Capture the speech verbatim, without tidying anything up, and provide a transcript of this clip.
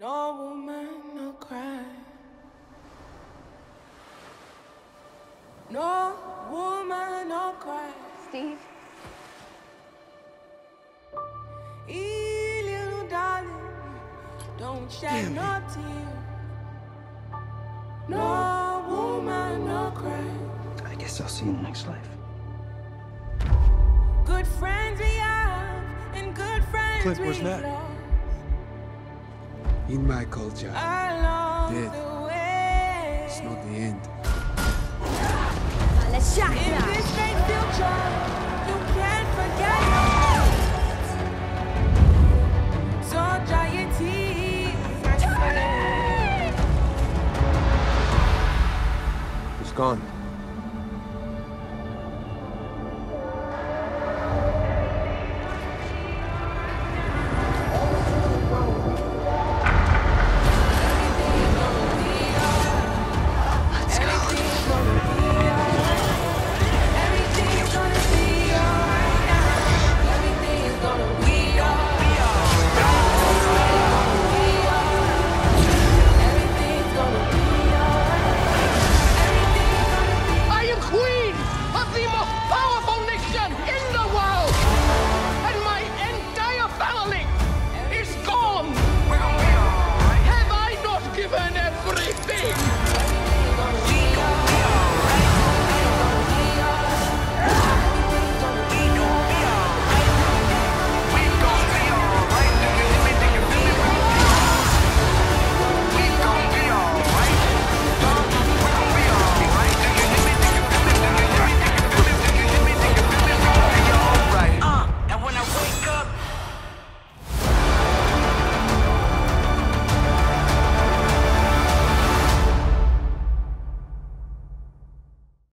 No woman, no cry. No woman, no cry. Steve? Hey, little darling, don't shed no tear. No woman, no cry. I guess I'll see you in the next life. Good friends we have, and good friends Clint, we where's Nat? lost. In my culture, Along Dead. the way. it's not the end. Let's shot In now. this great future, you can't forget. So dry your tears, my friend. It's gone.